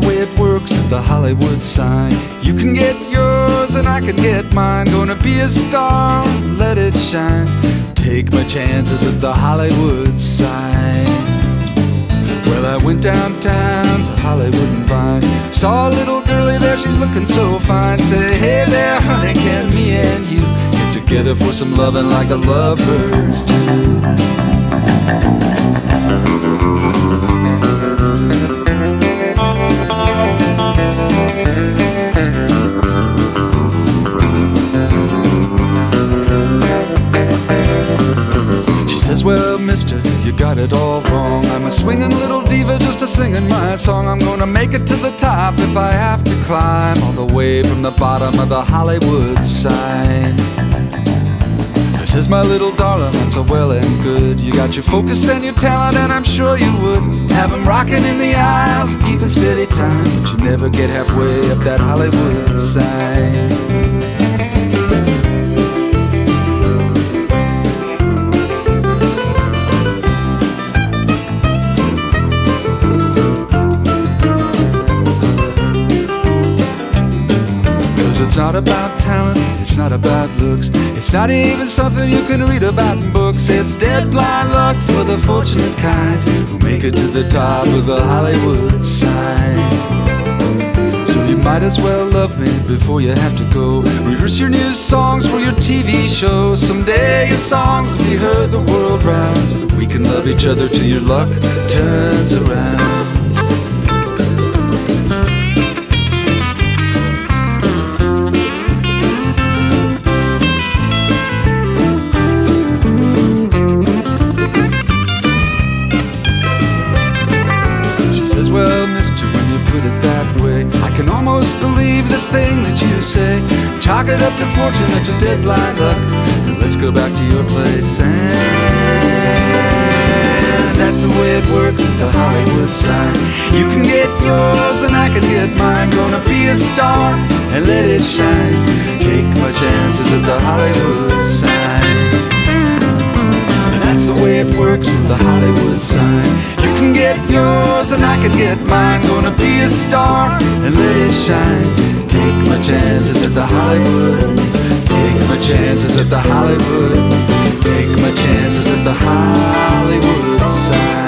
way it works at the Hollywood sign. You can get yours and I can get mine. Gonna be a star, let it shine. Take my chances at the Hollywood sign. Well, I went downtown to Hollywood and Vine. Saw a little girlie there, she's looking so fine. Say, hey there, honey, can me and you get together for some loving like the lovebirds do? Well, mister, you got it all wrong. I'm a swinging little diva just a singing my song. I'm gonna make it to the top if I have to climb all the way from the bottom of the Hollywood sign. This is my little darling, that's a well and good. You got your focus and your talent and I'm sure you would have them rocking in the aisles, keeping steady time. But you never get halfway up that Hollywood sign. It's not about talent, it's not about looks. It's not even something you can read about in books. It's dead blind luck for the fortunate kind who make it to the top of the Hollywood sign. So you might as well love me before you have to go. Rehearse your new songs for your TV show. Someday your songs will be heard the world round. We can love each other till your luck turns around. Well, mister, when you put it that way, I can almost believe this thing that you say. Chalk it up to fortune and to dead blind luck, and let's go back to your place. And that's the way it works at the Hollywood sign. You can get yours and I can get mine. Gonna be a star and let it shine. Take my chances at the Hollywood sign. That's the way it works at the Hollywood sign. You can get yours and I can get mine. Gonna be a star and let it shine. Take my chances at the Hollywood. Take my chances at the Hollywood. Take my chances at the Hollywood sign.